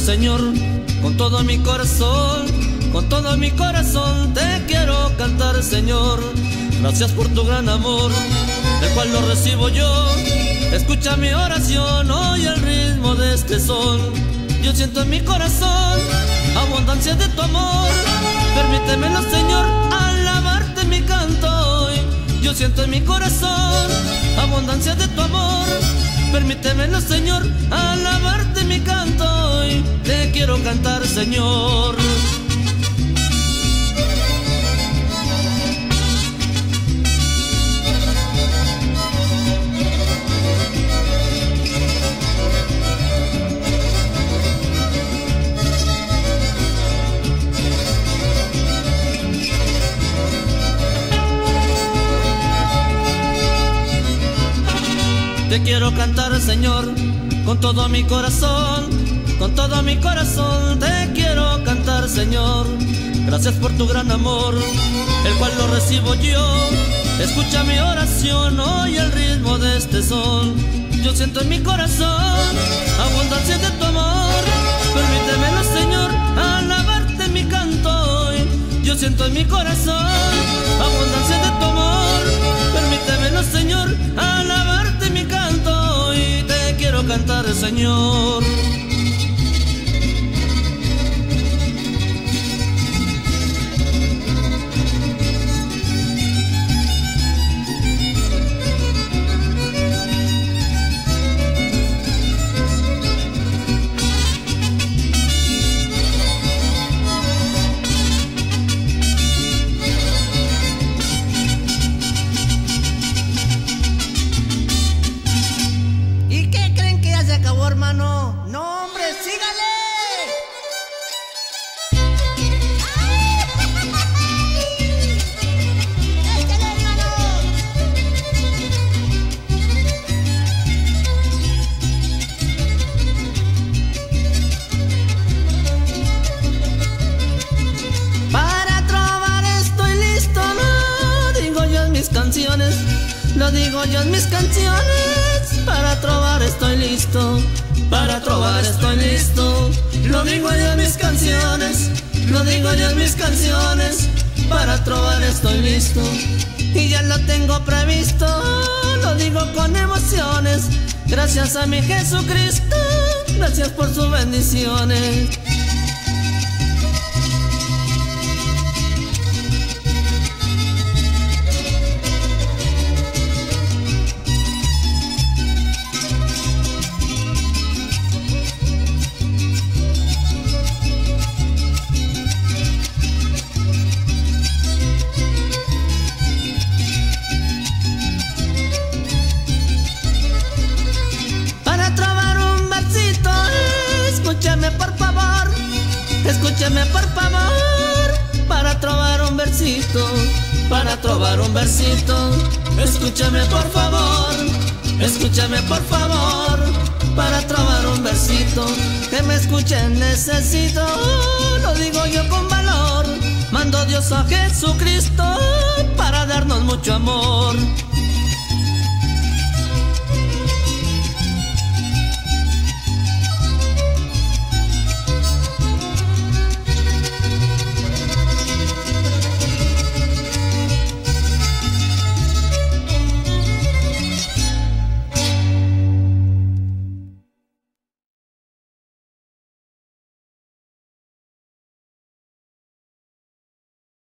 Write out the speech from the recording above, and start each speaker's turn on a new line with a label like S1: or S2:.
S1: Señor, con todo mi corazón, con todo mi corazón te quiero cantar, Señor. Gracias por tu gran amor, del cual lo recibo yo. Escucha mi oración, oye el ritmo de este son. Yo siento en mi corazón abundancia de tu amor. Permítemelo, Señor, alabarte mi canto hoy. Yo siento en mi corazón abundancia de tu amor. Permítemelo, Señor, alabarte mi canto hoy. Te quiero cantar, Señor. Te quiero cantar, Señor, con todo mi corazón, con todo mi corazón te quiero cantar, Señor. Gracias por tu gran amor, el cual lo recibo yo. Escucha mi oración, oye el ritmo de este son. Yo siento en mi corazón abundancia de tu amor. Permítemelo, Señor, alabarte mi canto hoy. Yo siento en mi corazón abundancia de tu amor. Permítemelo, Señor, alabarte mi canto hoy. Te quiero cantar, Señor.
S2: Hermano, no hombre, sígale. Échale, hermano.
S1: Para trovar estoy listo, lo digo yo en mis canciones, lo digo yo en mis canciones. Para trovar estoy listo, para trovar estoy listo. Lo digo yo en mis canciones, lo digo yo en mis canciones. Para trovar estoy listo y ya lo tengo previsto. Lo digo con emociones, gracias a mi Jesucristo, gracias por sus bendiciones. Escúchame por favor, para trovar un versito, para trovar un versito. Escúchame por favor, escúchame por favor, para trovar un versito. Que me escuchen necesito, lo digo yo con valor. Mando Dios a Jesucristo para darnos mucho amor.